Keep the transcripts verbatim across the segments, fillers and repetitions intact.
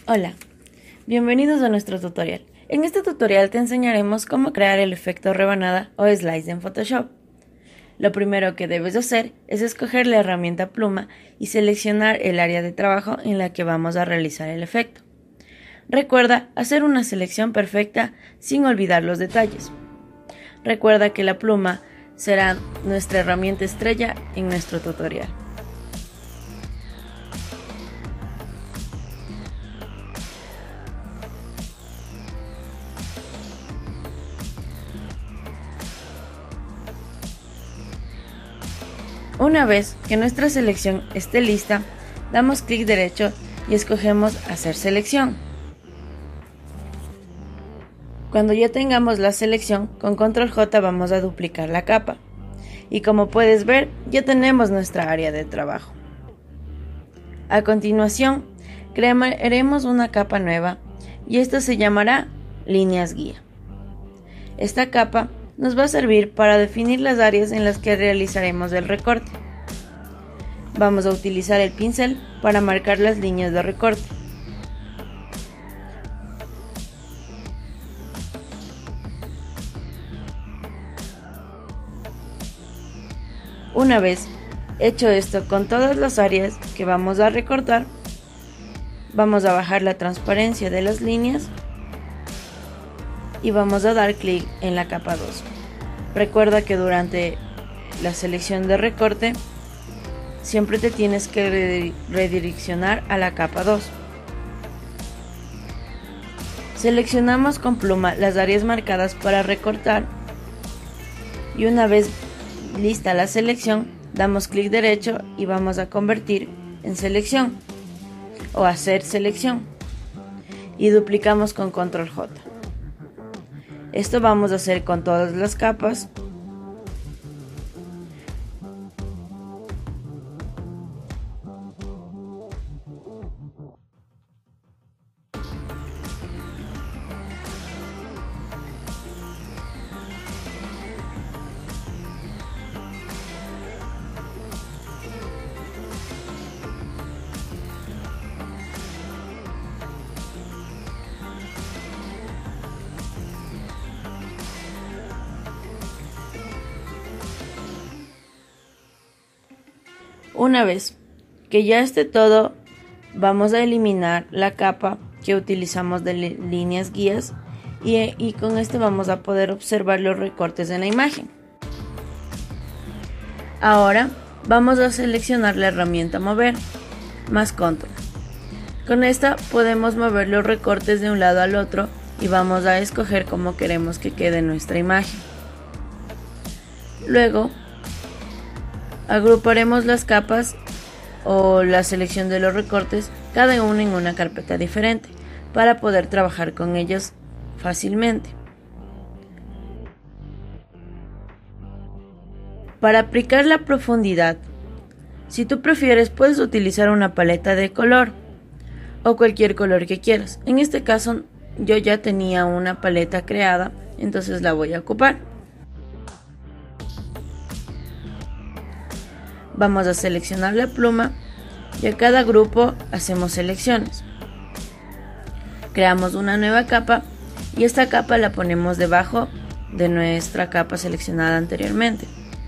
Hola, bienvenidos a nuestro tutorial. En este tutorial te enseñaremos cómo crear el efecto rebanada o slice en Photoshop. Lo primero que debes hacer es escoger la herramienta pluma y seleccionar el área de trabajo en la que vamos a realizar el efecto. Recuerda hacer una selección perfecta sin olvidar los detalles. Recuerda que la pluma será nuestra herramienta estrella en nuestro tutorial. Una vez que nuestra selección esté lista, damos clic derecho y escogemos Hacer selección. Cuando ya tengamos la selección, con control J vamos a duplicar la capa. Y como puedes ver, ya tenemos nuestra área de trabajo. A continuación, crearemos una capa nueva y esta se llamará Líneas Guía. Esta capa nos va a servir para definir las áreas en las que realizaremos el recorte. Vamos a utilizar el pincel para marcar las líneas de recorte. Una vez hecho esto con todas las áreas que vamos a recortar, vamos a bajar la transparencia de las líneas y vamos a dar clic en la capa dos. Recuerda que durante la selección de recorte siempre te tienes que redireccionar a la capa dos. Seleccionamos con pluma las áreas marcadas para recortar y una vez lista la selección, damos clic derecho y vamos a convertir en selección o hacer selección y duplicamos con control J. Esto vamos a hacer con todas las capas. Una vez que ya esté todo, vamos a eliminar la capa que utilizamos de líneas guías y, y con esto vamos a poder observar los recortes en la imagen. Ahora vamos a seleccionar la herramienta mover más control. Con esta podemos mover los recortes de un lado al otro y vamos a escoger cómo queremos que quede nuestra imagen. Luego agruparemos las capas o la selección de los recortes, cada uno en una carpeta diferente, para poder trabajar con ellos fácilmente. Para aplicar la profundidad, si tú prefieres, puedes utilizar una paleta de color o cualquier color que quieras. En este caso, yo ya tenía una paleta creada, entonces la voy a ocupar. Vamos a seleccionar la pluma y a cada grupo hacemos selecciones. Creamos una nueva capa y esta capa la ponemos debajo de nuestra capa seleccionada anteriormente.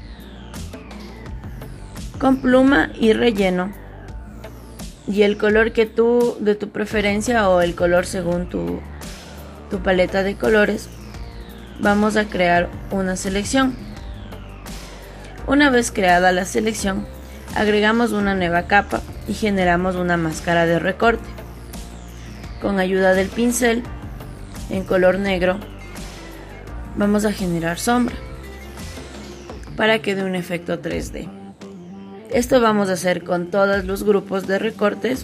Con pluma y relleno y el color que tú de tu preferencia o el color según tu, tu paleta de colores, vamos a crear una selección. Una vez creada la selección, agregamos una nueva capa y generamos una máscara de recorte. Con ayuda del pincel, en color negro, vamos a generar sombra para que dé un efecto tres D. Esto vamos a hacer con todos los grupos de recortes.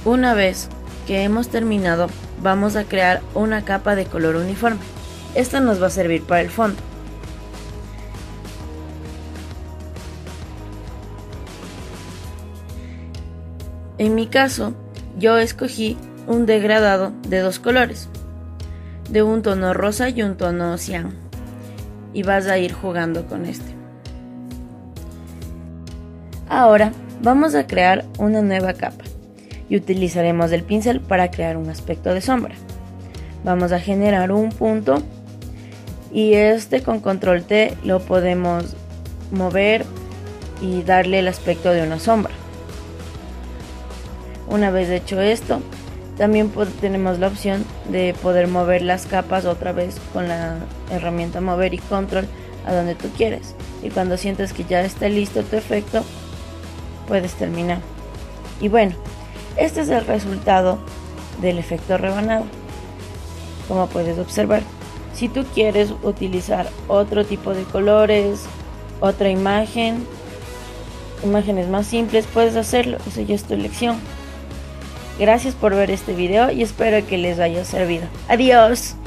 Una vez que hemos terminado, vamos a crear una capa de color uniforme. Esta nos va a servir para el fondo. En mi caso, yo escogí un degradado de dos colores, de un tono rosa y un tono cian, y vas a ir jugando con este. Ahora vamos a crear una nueva capa y utilizaremos el pincel para crear un aspecto de sombra. Vamos a generar un punto y este con control T lo podemos mover y darle el aspecto de una sombra. Una vez hecho esto, también tenemos la opción de poder mover las capas otra vez con la herramienta mover y control a donde tú quieres, y cuando sientes que ya está listo tu efecto puedes terminar. Y bueno, este es el resultado del efecto rebanado. Como puedes observar, si tú quieres utilizar otro tipo de colores, otra imagen, imágenes más simples, puedes hacerlo, eso ya es tu elección. Gracias por ver este video y espero que les haya servido. Adiós.